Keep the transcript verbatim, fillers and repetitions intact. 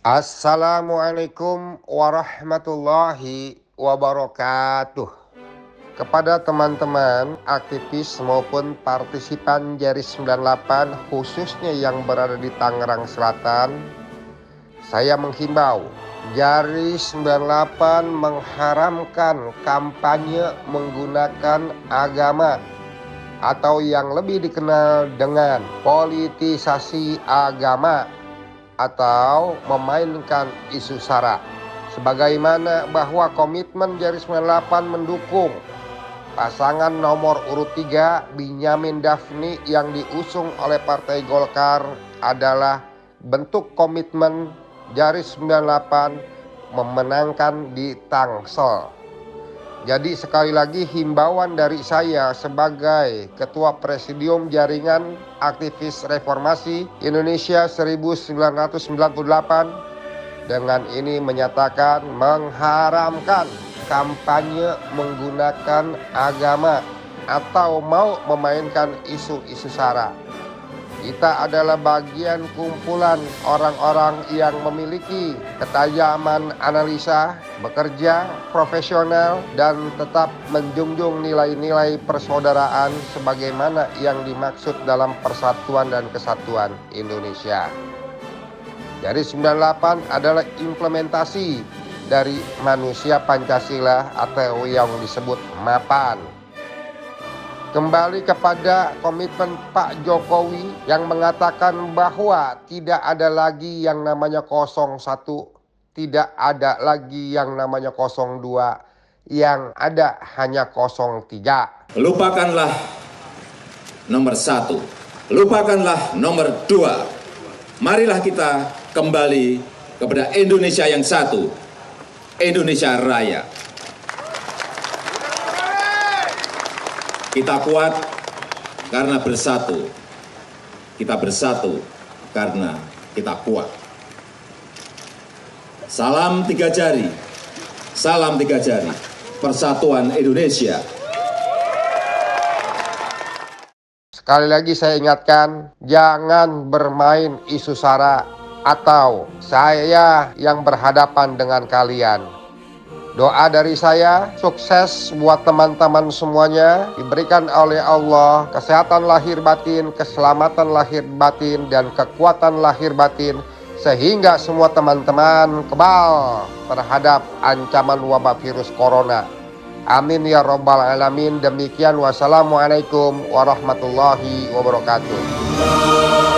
Assalamualaikum warahmatullahi wabarakatuh. Kepada teman-teman aktivis maupun partisipan Jaris sembilan puluh delapan khususnya yang berada di Tangerang Selatan, saya menghimbau Jaris sembilan puluh delapan mengharamkan kampanye menggunakan agama atau yang lebih dikenal dengan politisasi agama atau memainkan isu SARA. Sebagaimana bahwa komitmen Jaris sembilan puluh delapan mendukung pasangan nomor urut tiga Binyamin Daphni yang diusung oleh Partai Golkar adalah bentuk komitmen Jaris sembilan puluh delapan memenangkan di Tangsel. Jadi sekali lagi himbauan dari saya sebagai Ketua Presidium Jaringan Aktivis Reformasi Indonesia seribu sembilan ratus sembilan puluh delapan dengan ini menyatakan mengharamkan kampanye menggunakan agama atau mau memainkan isu-isu SARA. Kita adalah bagian kumpulan orang-orang yang memiliki ketajaman analisa, bekerja profesional, dan tetap menjunjung nilai-nilai persaudaraan sebagaimana yang dimaksud dalam Persatuan dan Kesatuan Indonesia. Jaris sembilan puluh delapan adalah implementasi dari manusia Pancasila atau yang disebut MAPAN. Kembali kepada komitmen Pak Jokowi yang mengatakan bahwa tidak ada lagi yang namanya nol satu, tidak ada lagi yang namanya nol dua, yang ada hanya nol tiga. Lupakanlah nomor satu, lupakanlah nomor dua. Marilah kita kembali kepada Indonesia yang satu, Indonesia Raya. Kita kuat karena bersatu. Kita bersatu karena kita kuat. Salam tiga jari. Salam tiga jari. Persatuan Indonesia. Sekali lagi saya ingatkan, jangan bermain isu SARA atau saya yang berhadapan dengan kalian. Doa dari saya, sukses buat teman-teman semuanya, diberikan oleh Allah kesehatan lahir batin, keselamatan lahir batin, dan kekuatan lahir batin, sehingga semua teman-teman kebal terhadap ancaman wabah virus corona. Amin ya rabbal alamin. Demikian, wassalamualaikum warahmatullahi wabarakatuh.